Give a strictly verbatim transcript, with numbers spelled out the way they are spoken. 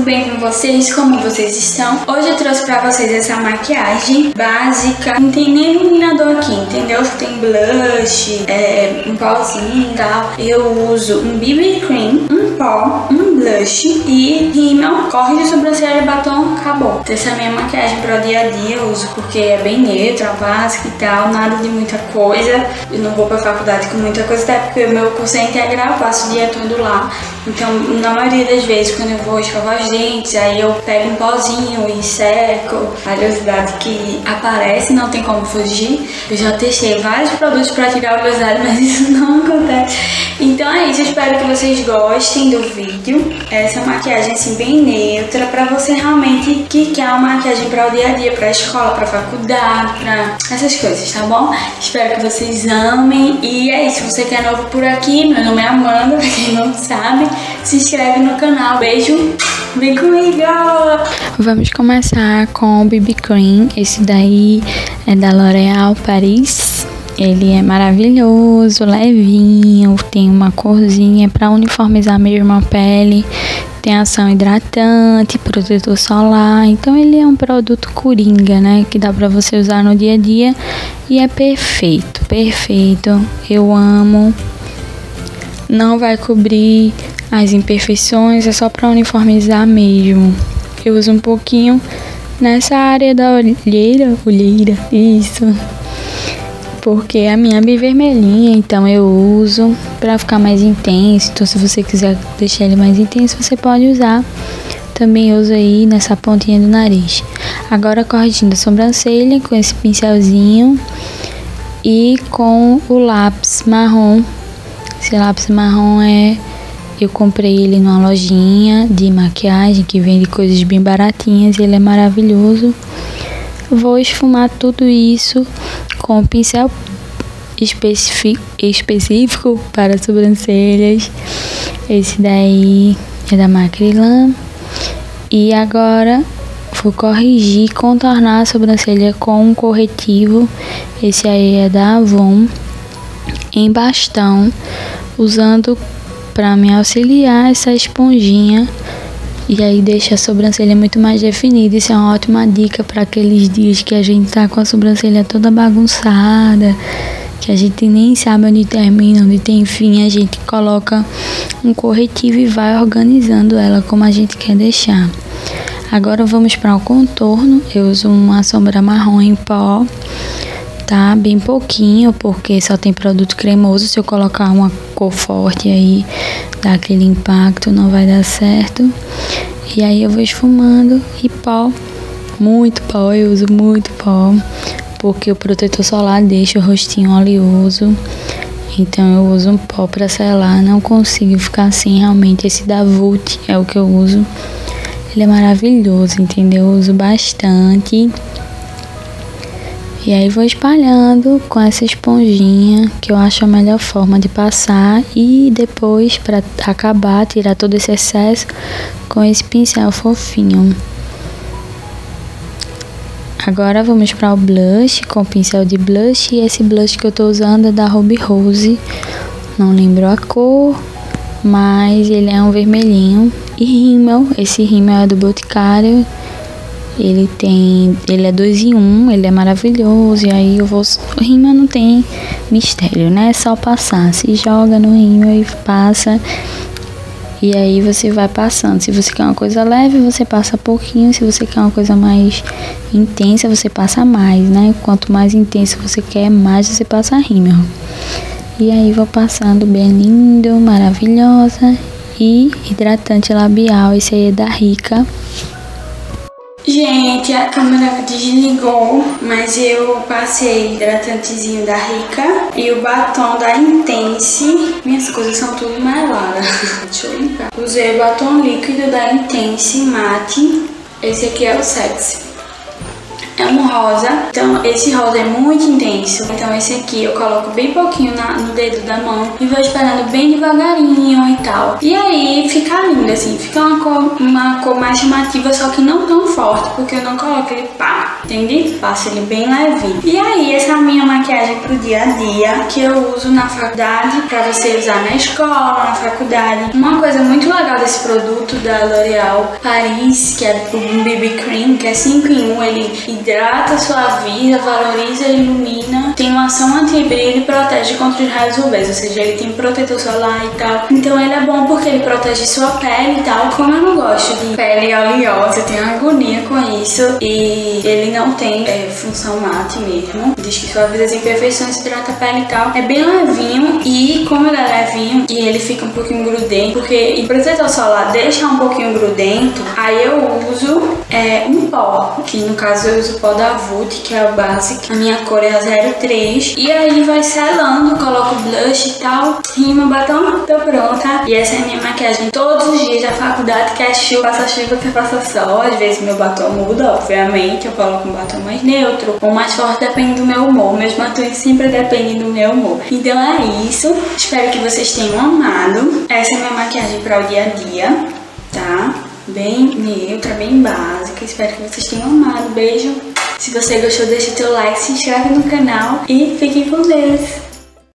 bem com vocês? Como vocês estão? Hoje eu trouxe pra vocês essa maquiagem básica. Não tem nem iluminador aqui, entendeu? Tem blush, é, um pauzinho e tal. Eu uso um B B cream, um pó, um blush e rímel, corre de sobrancelha, batom, acabou. Essa é a minha maquiagem para o dia a dia. Eu uso porque é bem neutra, básica e tal, nada de muita coisa. Eu não vou pra faculdade com muita coisa, até porque o meu curso é integral, eu passo o dia todo lá. Então, na maioria das vezes, quando eu vou escovar os dentes, aí eu pego um pozinho e seco. A oleosidade que aparece, não tem como fugir. Eu já testei vários produtos pra tirar a oleosidade, mas isso não acontece. Então é isso, eu espero que vocês gostem do vídeo. Essa maquiagem assim bem neutra, pra você realmente que quer uma maquiagem para o dia a dia, pra escola, pra faculdade, pra essas coisas, tá bom? Espero que vocês amem. E é isso, se você que é novo por aqui, meu nome é Amanda, pra quem não sabe, se inscreve no canal. Beijo, vem comigo! Vamos começar com o B B Cream. Esse daí é da L'Oréal Paris. Ele é maravilhoso, levinho, tem uma corzinha pra uniformizar mesmo a pele. Tem ação hidratante, protetor solar. Então ele é um produto coringa, né? Que dá pra você usar no dia a dia. E é perfeito, perfeito. Eu amo. Não vai cobrir as imperfeições, é só pra uniformizar mesmo. Eu uso um pouquinho nessa área da olheira, olheira, isso. Porque a minha é bem vermelhinha, então eu uso pra ficar mais intenso. Então se você quiser deixar ele mais intenso, você pode usar. Também uso aí nessa pontinha do nariz. Agora corrigindo a sobrancelha com esse pincelzinho e com o lápis marrom. Esse lápis marrom é... eu comprei ele numa lojinha de maquiagem que vende coisas bem baratinhas e ele é maravilhoso. Vou esfumar tudo isso com um pincel específico, específico para sobrancelhas. Esse daí é da Macrylan. E agora vou corrigir, contornar a sobrancelha com um corretivo. Esse aí é da Avon, em bastão, usando para me auxiliar essa esponjinha. E aí deixa a sobrancelha muito mais definida. Isso é uma ótima dica para aqueles dias que a gente tá com a sobrancelha toda bagunçada, que a gente nem sabe onde termina, onde tem fim. A gente coloca um corretivo e vai organizando ela como a gente quer deixar. Agora vamos para o contorno. Eu uso uma sombra marrom em pó, tá? Bem pouquinho, porque só tem produto cremoso. Se eu colocar uma cor forte aí, dá aquele impacto, não vai dar certo. E aí eu vou esfumando. E pó, muito pó, eu uso muito pó, porque o protetor solar deixa o rostinho oleoso. Então eu uso um pó pra selar, não consigo ficar assim realmente. Esse da Vult é o que eu uso. Ele é maravilhoso, entendeu? Eu uso bastante. E aí vou espalhando com essa esponjinha, que eu acho a melhor forma de passar. E depois, para acabar, tirar todo esse excesso, com esse pincel fofinho. Agora vamos para o blush, com o pincel de blush. E esse blush que eu tô usando é da Ruby Rose. Não lembro a cor, mas ele é um vermelhinho. E rímel, esse rímel é do Boticário. Ele tem, ele é dois em um, ele é maravilhoso. E aí eu vou, o rímel não tem mistério, né? É só passar, se joga no rímel e passa. E aí você vai passando. Se você quer uma coisa leve, você passa pouquinho. Se você quer uma coisa mais intensa, você passa mais, né? Quanto mais intenso você quer, mais você passa rímel. E aí vou passando bem lindo, maravilhosa. E hidratante labial, esse aí é da Rica. Gente, a câmera desligou, mas eu passei hidratantezinho da Rica e o batom da Intense. Minhas coisas são tudo meladas. Deixa eu limpar. Usei o batom líquido da Intense Matte. Esse aqui é o Sexy. É um rosa, então esse rosa é muito intenso. Então esse aqui eu coloco bem pouquinho na, no dedo da mão e vou espalhando bem devagarinho e tal. E aí fica lindo assim, fica uma cor, uma cor mais chamativa, só que não tão forte, porque eu não coloco ele pá, entende? Passo ele bem levinho. E aí, essa é a minha maquiagem pro dia a dia, que eu uso na faculdade, pra você usar na escola, na faculdade. Uma coisa muito legal desse produto da L'Oréal Paris, que é um B B Cream, que é cinco em um, ele hidrata, suaviza, valoriza, ilumina, tem uma ação anti-brilho e protege contra os raios U V, ou seja, ele tem protetor solar e tal. Então ele é bom porque ele protege sua pele e tal. Como eu não gosto de pele oleosa, eu tenho agonia com isso, e ele não tem é, função mate mesmo. Diz que suaviza as imperfeições, hidrata a pele e tal. É bem levinho, e como ele é levinho e ele fica um pouquinho grudento, porque o protetor solar deixa um pouquinho grudento, aí eu uso é, um pó, que no caso eu uso o pó da Vult, que é o básico. A minha cor é a zero três, e aí vai selando, coloco blush e tal, rima, batom, tô pronta. E essa é a minha maquiagem todos os dias da faculdade, que é chuva, passa chuva, que passa sol. Às vezes meu batom muda, obviamente, eu coloco um batom mais neutro ou mais forte, depende do meu humor. Meus batons sempre dependem do meu humor. Então é isso, espero que vocês tenham amado. Essa é a minha maquiagem para o dia a dia, tá? Bem neutra, bem básica. Espero que vocês tenham amado. Beijo. Se você gostou, deixa o teu like, se inscreve no canal e fiquem com Deus.